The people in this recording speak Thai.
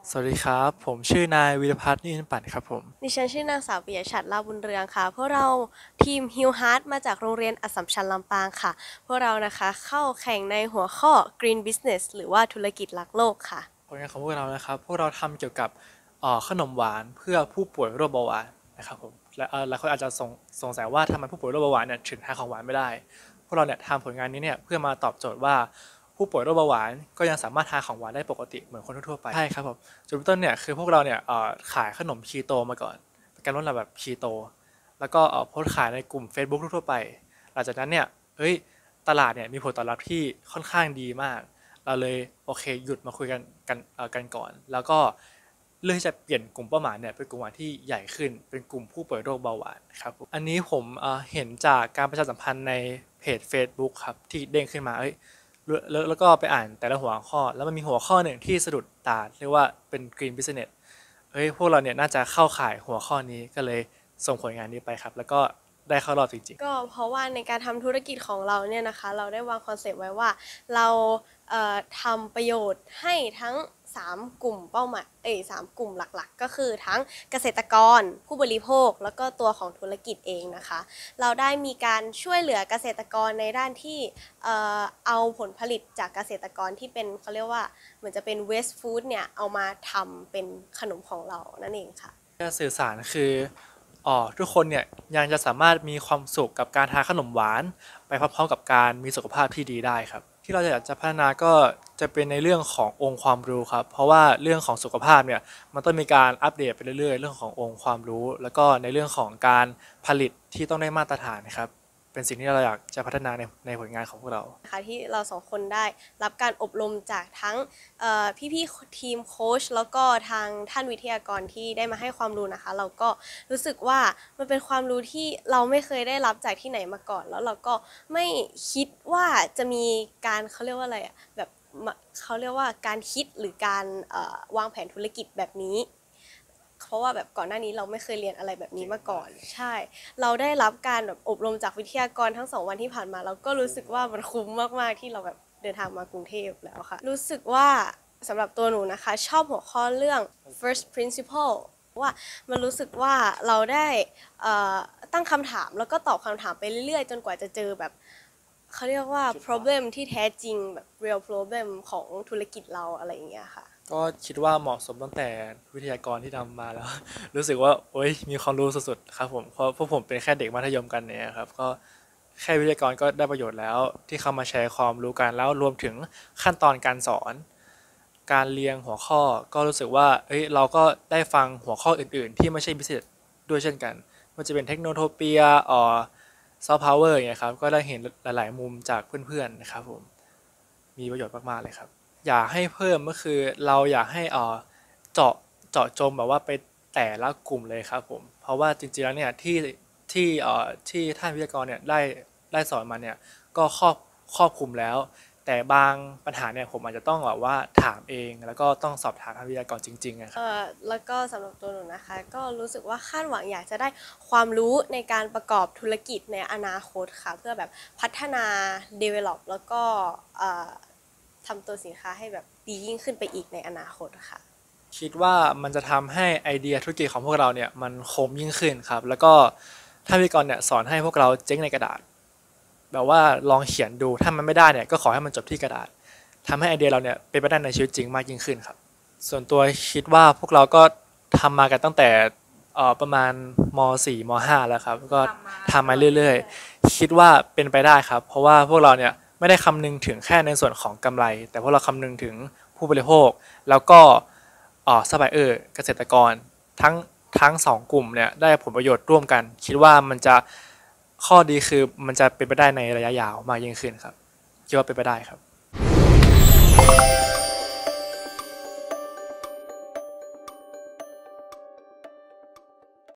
สวัสดีครับผมชื่อนายวิรพัฒน์นินปั่นครับผมดิฉันชื่อนางสาวปิยชัดลาบุญเรืองค่ะพวกเราทีมฮิวฮาร์ดมาจากโรงเรียนอัสสัมชัญลำปางค่ะพวกเรานะคะเข้าแข่งในหัวข้อ Green Business หรือว่าธุรกิจรักโลกค่ะผลงานของพวกเรานะครับพวกเราทำเกี่ยวกับขนมหวานเพื่อผู้ป่วยโรคเบาหวานนะครับผมและหลายคนอาจจะสงสัยว่าทำไมผู้ป่วยโรคเบาหวานเนี่ยถึงทานของหวานไม่ได้พวกเราเนี่ยทำผลงานนี้เนี่ยเพื่อมาตอบโจทย์ว่าผู้ป่วยโรคเบาหวานก็ยังสามารถทานของหวานได้ปกติเหมือนคนทั่วๆไปใช่ครับผมจุดเริ่มต้นเนี่ยคือพวกเราเนี่ยขายขนมคีโตมาก่อนเป็นการลดน้ำหนักแบบคีโตแล้วก็โพสต์ขายในกลุ่ม Facebook ทั่วๆไปหลังจากนั้นเนี่ยเฮ้ยตลาดเนี่ยมีผลตอบรับที่ค่อนข้างดีมาก เราเลยโอเคหยุดมาคุยกันก่อนแล้วก็เลือกที่จะเปลี่ยนกลุ่มเป้าหมายเนี่ยเป็นกลุ่มเป้าหมายที่ใหญ่ขึ้นเป็นกลุ่มผู้ป่วยโรคเบาหวานครับอันนี้ผมเห็นจากการประชาสัมพันธ์ในเพจ Facebook ครับที่เด้งขึ้นมาแล้วก็ไปอ่านแต่ละหัวข้อแล้วมันมีหัวข้อหนึ่งที่สะดุดตาเรียกว่าเป็น Green Business พวกเราเนี่ยน่าจะเข้าข่ายหัวข้อนี้ก็เลยส่งผลงานนี้ไปครับแล้วก็ได้เข้ารอบจริงก็เพราะว่าในการทำธุรกิจของเราเนี่ยนะคะเราได้วางคอนเซปต์ไว้ว่าเราทำประโยชน์ให้ทั้ง3กลุ่มเป้าหมาย3กลุ่มหลักๆก็คือทั้งเกษตรกรผู้บริโภคแล้วก็ตัวของธุรกิจเองนะคะเราได้มีการช่วยเหลือเกษตรกรในด้านที่เอาผลผลิตจากเกษตรกรที่เป็นเขาเรียกว่าเหมือนจะเป็น waste food เนี่ยเอามาทำเป็นขนมของเรานั่นเองค่ะๆการสื่อสารคือทุกคนเนี่ยยังจะสามารถมีความสุขกับการทานขนมหวานไปพร้อมๆกับการมีสุขภาพที่ดีได้ครับที่เราอยากจะพัฒนาก็จะเป็นในเรื่องขององค์ความรู้ครับเพราะว่าเรื่องของสุขภาพเนี่ยมันต้องมีการอัปเดตไปเรื่อยๆเรื่องขององค์ความรู้แล้วก็ในเรื่องของการผลิตที่ต้องได้มาตรฐานนะครับเป็นสิ่งที่เราอยากจะพัฒนาในผลงานของพวกเรานะคะที่เราสองคนได้รับการอบรมจากทั้งพี่ๆทีมโค้ชแล้วก็ทางท่านวิทยากรที่ได้มาให้ความรู้นะคะเราก็รู้สึกว่ามันเป็นความรู้ที่เราไม่เคยได้รับจากที่ไหนมาก่อนแล้วเราก็ไม่คิดว่าจะมีการเขาเรียกว่าอะไรอะแบบเขาเรียกว่าการคิดหรือการวางแผนธุรกิจแบบนี้เพราะว่าแบบก่อนหน้านี้เราไม่เคยเรียนอะไรแบบนี้มาก่อนใช่เราได้รับการแบบอบรมจากวิทยากรทั้ง2 วันที่ผ่านมาเราก็รู้สึกว่ามันคุ้มมากๆที่เราแบบเดินทางมากรุงเทพแล้วค่ะรู้สึกว่าสำหรับตัวหนูนะคะชอบหัวข้อเรื่อง first principle ว่ามันรู้สึกว่าเราได้ตั้งคำถามแล้วก็ตอบคำถามไปเรื่อยๆจนกว่าจะเจอแบบเขาเรียกว่า problem ที่แท้จริงแบบ real problem ของธุรกิจเราอะไรอย่างเงี้ยค่ะก็คิดว่าเหมาะสมตั้งแต่วิทยากรที่ทำมาแล้วรู้สึกว่าโอ๊ยมีความรู้สุดๆครับผมเพราะพวกผมเป็นแค่เด็กมัธยมกันเนี่ยครับก็แค่วิทยากรก็ได้ประโยชน์แล้วที่เข้ามาแชร์ความรู้กันแล้วรวมถึงขั้นตอนการสอนการเรียงหัวข้อก็รู้สึกว่าเราก็ได้ฟังหัวข้ออื่นๆที่ไม่ใช่พิเศษด้วยเช่นกันมันจะเป็นเทคโนโลยีซอฟต์พาวเวอร์อย่างเงี้ยครับก็ได้เห็นหลายๆมุมจากเพื่อนๆนะครับผมมีประโยชน์มากๆเลยครับ อยากให้เพิ่มก็คือเราอยากให้เจาะเจาะจงแบบว่าไปแต่ละกลุ่มเลยครับผมเพราะว่าจริงๆแล้วเนี่ยที่ท่านวิทยากรเนี่ยได้สอนมาเนี่ยก็ครอบคลุมแล้วแต่บางปัญหาเนี่ยผมอาจจะต้องแบบว่าถามเองแล้วก็ต้องสอบถามท่านวิทยากรจริงๆนะครับแล้วก็สำหรับตัวหนูนะคะก็รู้สึกว่าคาดหวังอยากจะได้ความรู้ในการประกอบธุรกิจในอนาคตค่ะเพื่อแบบพัฒนา develop แล้วก็ทำตัวสินค้าให้แบบดียิ่งขึ้นไปอีกในอนาคตค่ะคิดว่ามันจะทำให้ไอเดียธุรกิจของพวกเราเนี่ยมันคมยิ่งขึ้นครับแล้วก็ท่านวิทยากรเนี่ยสอนให้พวกเราเจ๊งในกระดาษ แบบว่าลองเขียนดูถ้ามันไม่ได้เนี่ยก็ขอให้มันจบที่กระดาษทำให้ไอเดียเราเนี่ยเป็นไปได้ในชีวิตจริงมากยิ่งขึ้นครับส่วนตัวคิดว่าพวกเราก็ทำมากันตั้งแต่ประมาณม .4 ม .5 แล้วครับก็ทำมาเรื่อยๆคิดว่าเป็นไปได้ครับเพราะว่าพวกเราเนี่ยไม่ได้คำนึงถึงแค่ในส่วนของกำไรแต่พวกเราคำนึงถึงผู้บริโภคแล้วก็ซัพพลายเออร์เกษตรกรทั้งทั้งสองกลุ่มเนี่ยได้ผลประโยชน์ร่วมกันคิดว่ามันจะ ข้อดีคือมันจะเป็นไปได้ในระยะยาวมากยิ่งขึ้นครับคิดว่าเป็นไปได้ครับ